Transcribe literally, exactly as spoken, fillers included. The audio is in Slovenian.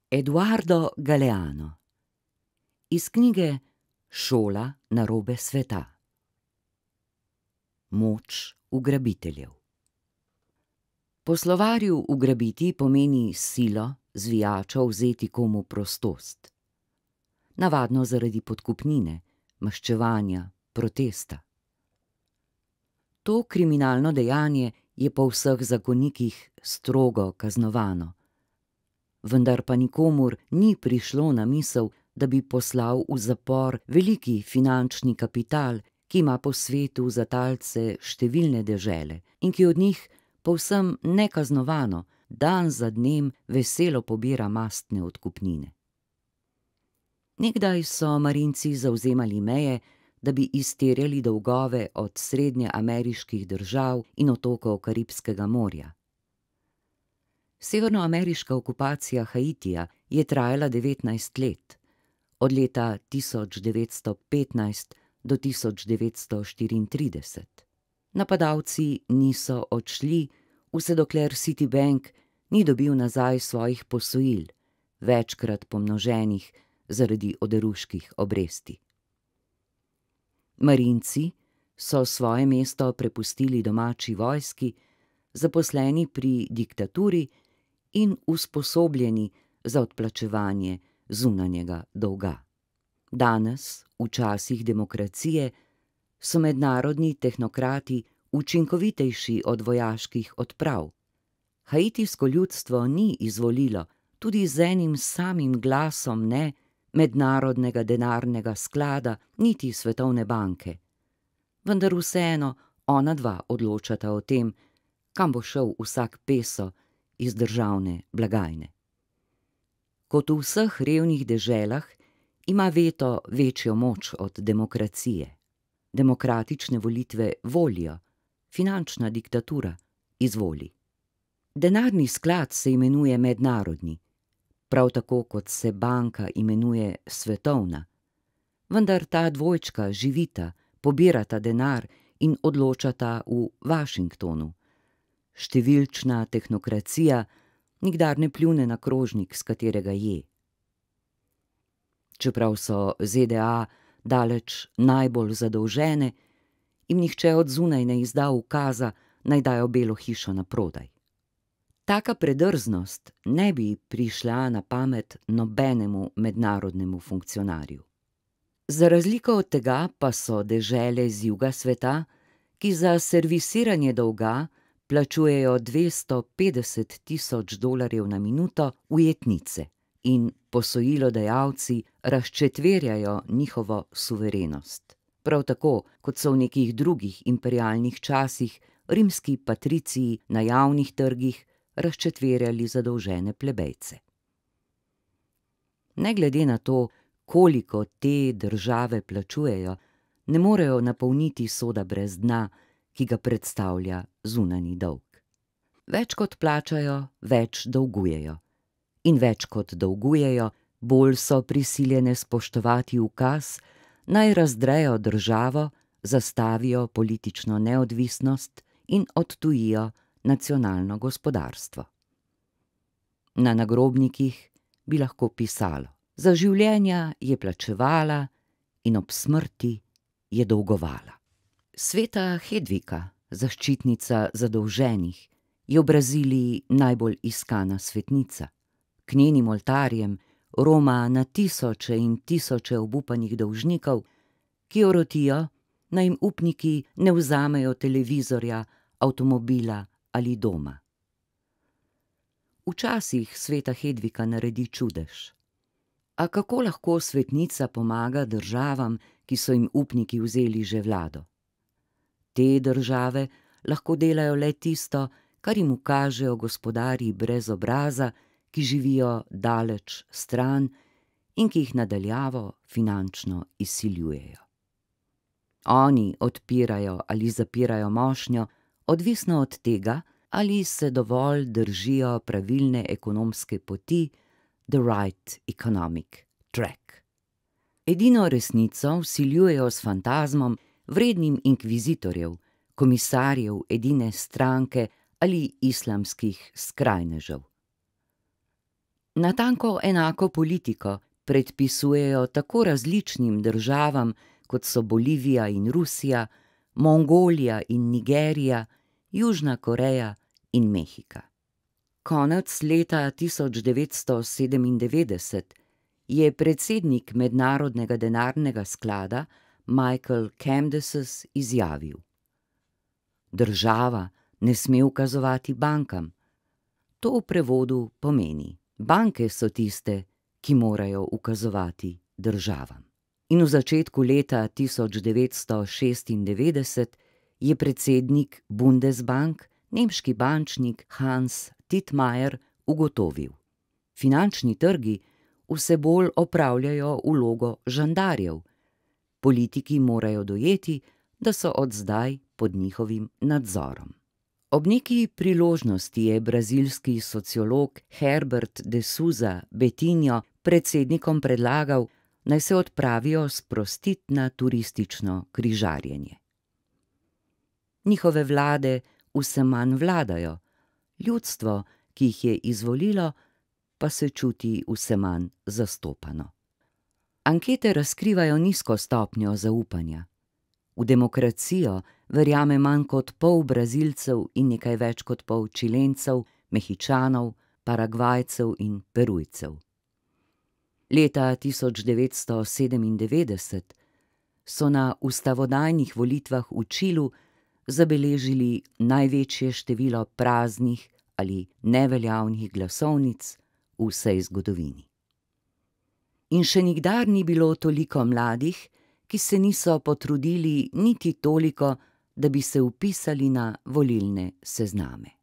Eduardo Galeano iz knjige Šola narobe sveta. Moč ugrabiteljev. Po slovarju ugrabiti pomeni silo, zvijačo vzeti komu prostost. Navadno zaradi podkupnine, maščevanja, protesta. To kriminalno dejanje je po vseh zakonikih strogo kaznovano. Vendar pa nikomur ni prišlo na misel, da bi poslal v zapor veliki finančni kapital, ki ima po svetu za talce številne dežele in ki od njih povsem nekaznovano dan za dnem veselo pobira mastne odkupnine. Nekdaj so marinci zavzemali meje, da bi izterjali dolgove od srednjeameriških držav in otokov Karibskega morja. Severnoameriška okupacija Haitija je trajala devetnajst let, od leta tisoč devetsto petnajst do tisoč devetsto štiriintrideset. Napadalci niso odšli, vse dokler Citibank ni dobil nazaj svojih posojil, večkrat pomnoženih zaradi oderuških obresti. Marinci so svoje mesto prepustili domači vojski, zaposleni pri diktaturi in usposobljeni za odplačevanje zunanjega dolga. Danes, v časih demokracije, so mednarodni tehnokrati učinkovitejši od vojaških odprav. Haitijsko ljudstvo ni izvolilo, tudi z enim samim glasom ne, Mednarodnega denarnega sklada, niti Svetovne banke. Vendar vseeno ona dva odločata o tem, kam bo šel vsak peso iz državne blagajne. Kot v vseh revnih deželah ima veto večjo moč od demokracije. Demokratične volitve volijo, finančna diktatura izvoli. Denarni sklad se imenuje mednarodni, prav tako kot se banka imenuje svetovna. Vendar ta dvojčka živita, pobirata denar in odločata v Washingtonu. Številčna tehnokracija nikdar ne pljune na krožnik, s katerega je. Čeprav so ZDA daleč najbolj zadolžene, jim nihče od zunaj ne izda ukaza, naj dajo Belo hišo naprodaj. Taka predrznost ne bi prišla na pamet nobenemu mednarodnemu funkcionarju. Za razliko od tega pa so dežele z juga sveta, ki za servisiranje dolga plačujejo dvesto petdeset tisoč dolarjev na minuto, ujetnice in posojilodajalci razčetverjajo njihovo suverenost. Prav tako, kot so v nekih drugih imperialnih časih rimski patriciji na javnih trgih razčetverjali zadolžene plebejce. Ne glede na to, koliko te države plačujejo, ne morejo napolniti soda brez dna, ki ga predstavlja zunanji dolg. Več kot plačajo, več dolgujejo. In več kot dolgujejo, bolj so prisiljene spoštovati ukaz, naj razdrejo državo, zastavijo politično neodvisnost in odtujijo nacionalno gospodarstvo. Na nagrobnikih bi lahko pisalo: za življenja je plačevala in ob smrti je dolgovala. Sveta Hedvika, zaščitnica zadolženih, je v Braziliji najbolj iskana svetnica. K njenim oltarjem roma na tisoče in tisoče obupanih dolžnikov, ki jo rotijo, naj jim upniki ne vzamejo televizorja, avtomobila ali doma. Včasih sveta Hedvika naredi čudež. A kako lahko svetnica pomaga državam, ki so jim upniki vzeli že vlado? Te države lahko delajo le tisto, kar jim ukažejo gospodarji brez obraza, ki živijo daleč stran in ki jih nadaljavo finančno izsiljujejo. Oni odpirajo ali zapirajo mošnjo, odvisno od tega, ali se dovolj držijo pravilne ekonomske poti, the right economic track. Edino resnico vsiljujejo s fantazmom, vrednim inkvizitorjev, komisarjev edine stranke ali islamskih skrajnežev. Natanko enako politiko predpisujejo tako različnim državam, kot so Bolivija in Rusija, Mongolija in Nigerija, Južna Koreja in Mehika. Konec leta tisoč devetsto sedemindevetdeset je predsednik Mednarodnega denarnega sklada Michael Camdeses izjavil: Država ne sme ukazovati bankam. To v prevodu pomeni: banke so tiste, ki morajo ukazovati državam. In v začetku leta tisoč devetsto šestindevetdeset je predsednik Bundesbank, nemški bančnik Hans Tietmeyer, ugotovil: finančni trgi vse bolj opravljajo vlogo žandarjev. Politiki morajo dojeti, da so od zdaj pod njihovim nadzorom. Ob neki priložnosti je brazilski sociolog Herbert de Souza Betinho predsednikom predlagal, naj se odpravijo sprostit na turistično križarjenje. Njihove vlade vse manj vladajo, ljudstvo, ki jih je izvolilo, pa se čuti vse manj zastopano. Ankete razkrivajo nizko stopnjo zaupanja. V demokracijo verjame manj kot pol Brazilcev in nekaj več kot pol Čilencev, Mehičanov, Paragvajcev in Perujcev. Leta tisoč devetsto sedemindevetdeset so na ustavodajnih volitvah v Čilu zabeležili največje število praznih ali neveljavnih glasovnic v vsej zgodovini. In še nikdar ni bilo toliko mladih, ki se niso potrudili niti toliko, da bi se vpisali na volilne sezname.